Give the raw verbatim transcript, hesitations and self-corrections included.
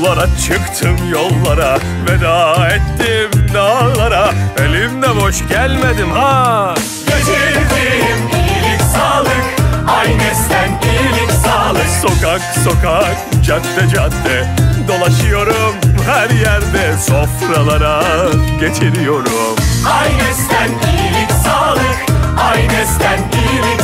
Yollara çıktım yollara, veda ettim dağlara. Elimde boş gelmedim ha. Getirdim iyilik sağlık, Aynes'ten iyilik sağlık. Sokak sokak, cadde cadde dolaşıyorum her yerde. Sofralara getiriyorum Aynes'ten iyilik sağlık, Aynes'ten iyilik